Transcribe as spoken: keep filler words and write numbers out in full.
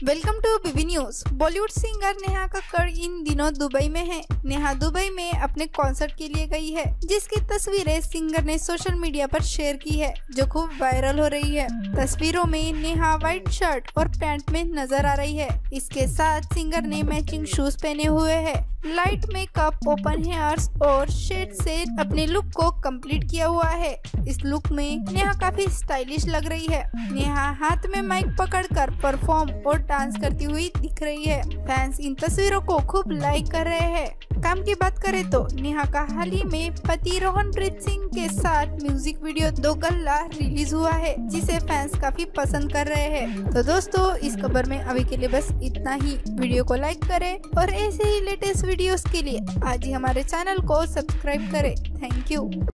Welcome to BB news. Bollywood singer Neha Kakkar इन दिनों Dubai में है। नेहा दुबई में अपने कॉन्सर्ट के लिए गई है, जिसकी तस्वीरें सिंगर ने सोशल मीडिया पर शेयर की है, जो खूब वायरल हो रही है। तस्वीरों में नेहा व्हाइट शर्ट और पैंट में नजर आ रही है। इसके साथ सिंगर ने मैचिंग शूज पहने हुए हैं। लाइट मेकअप, ओपन हेयर्स और शेड से अपने लुक को कंप्लीट किया हुआ है। इस लुक में नेहा काफी स्टाइलिश लग रही है। नेहा हाथ में माइक पकड़कर परफॉर्म और डांस करती हुई दिख रही है। फैंस इन तस्वीरों को खूब लाइक कर रहे हैं। काम की बात करें तो नेहा का हाल ही में पति रोहनप्रीत सिंह के साथ म्यूजिक वीडियो दो गल्ला रिलीज हुआ है, जिसे फैंस काफी पसंद कर रहे हैं। तो दोस्तों, इस खबर में अभी के लिए बस इतना ही। वीडियो को लाइक करें और ऐसे ही लेटेस्ट वीडियोस के लिए आज ही हमारे चैनल को सब्सक्राइब करें। Thank you.